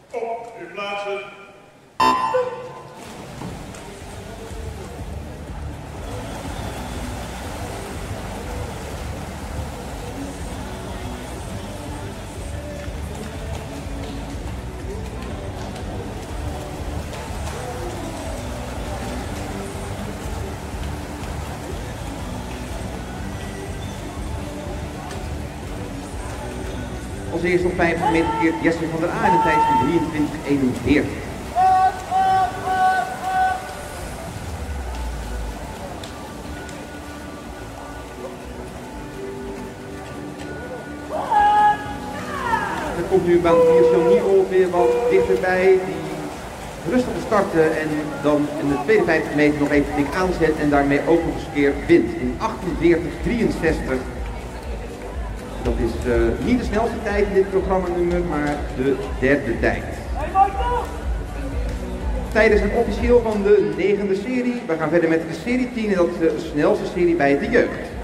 Op uw plaatsen. Als eerste op 50 meter keert Jesse van der A in een tijd van 23:41. Er komt nu baan 4 John Nierol weer wat dichterbij. Die rustig te starten en dan in de tweede 50 meter nog even dik aanzet en daarmee ook nog eens een keer wint. In 48:63. Dat is niet de snelste tijd in dit programmanummer, maar de derde tijd. Tijden zijn officieel van de 9e serie. We gaan verder met de serie 10 en dat is de snelste serie bij de jeugd.